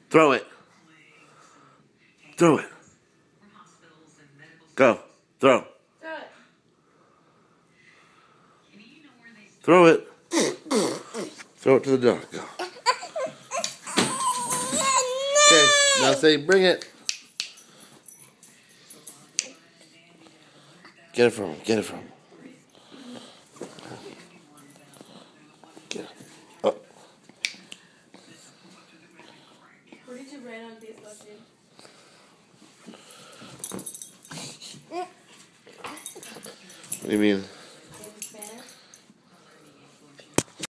Throw it. Throw it. Go. Throw. Throw it. Throw it to the dog. Go. Okay, now say, bring it. Get it from him. Get it from him. Get it. Oh. Where did you write on this lesson? What do you mean?